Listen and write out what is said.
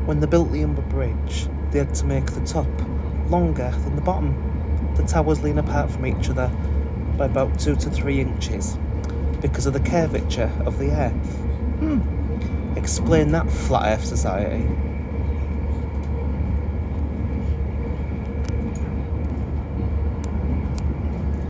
When they built the Humber Bridge, they had to make the top longer than the bottom. The towers lean apart from each other by about 2 to 3 inches because of the curvature of the earth. Explain that, Flat Earth Society.